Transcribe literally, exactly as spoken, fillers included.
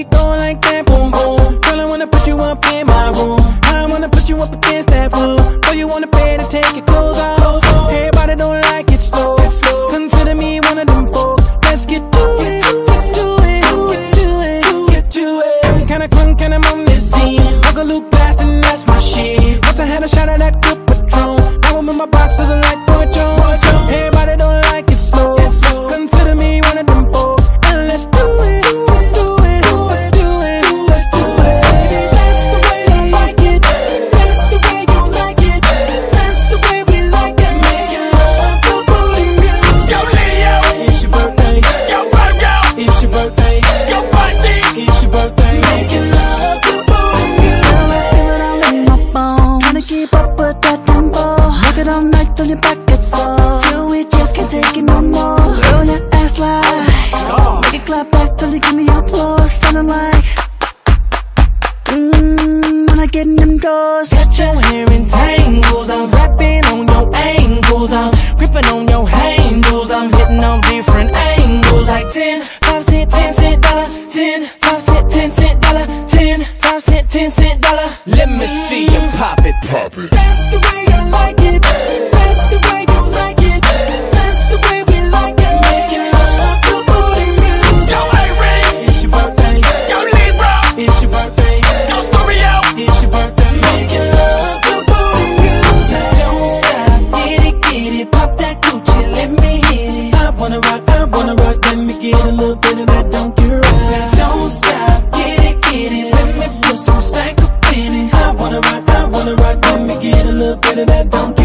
it go like that, boom, boom. Girl, I wanna put you up in my room. I wanna put you up against that wall. Boy, you wanna pay to take your clothes off. Everybody don't like it slow. Consider me one of them folk. Let's get to it, get to it, get to it, get to it. Kinda crunk, kinda on this scene. Uncle Luke blasting, that's my shit. Once I had a shot of that good Patron. Now I'm in my boxes and like Portron. Everybody don't like it slow. Consider me one of them folk. And let's do it, let's do it, let's do it, let's do it. That's the way I like it. That's the way you like it. That's the way we like it. Making love to booty music. Yo, Leo, It's your birthday. yo, Virgo, It's your birthday. yo, Pisces. It's your birthday. Making love to booty music. Girl, I feel it all in my bones. Tryna keep up with that tempo. Work it all night till your back gets sore. Till we just can't take it no more. Girl, your ass like make it clap back till you give me applause. Sounding like Mmm, when I get in them doors. Got your hair in tangles. I'm rapping on your ankles. I'm gripping on your handles. I'm hitting on different angles. Like ten, five cent, ten cent dollar. Ten, five cent, ten cent dollar. Ten, five cent, ten cent dollar. Let me see you pop it, pop it. That's the way I like it. That's the way you like it. That's the way we like it. Making love to booty music. Yo, Aries, It's your birthday. yo, Libra, It's your birthday. yo, Scorpio. It's your birthday. Making love to booty music. Don't stop. Get it, get it. Pop that Gucci. Let me hit it. I wanna rock, I wanna rock. Let me get a little bit of that donkey ride. Don't stop. Get it, get it. Let me put some stank up in it. I wanna rock, I wanna rock. Let me get a little bit of that donkey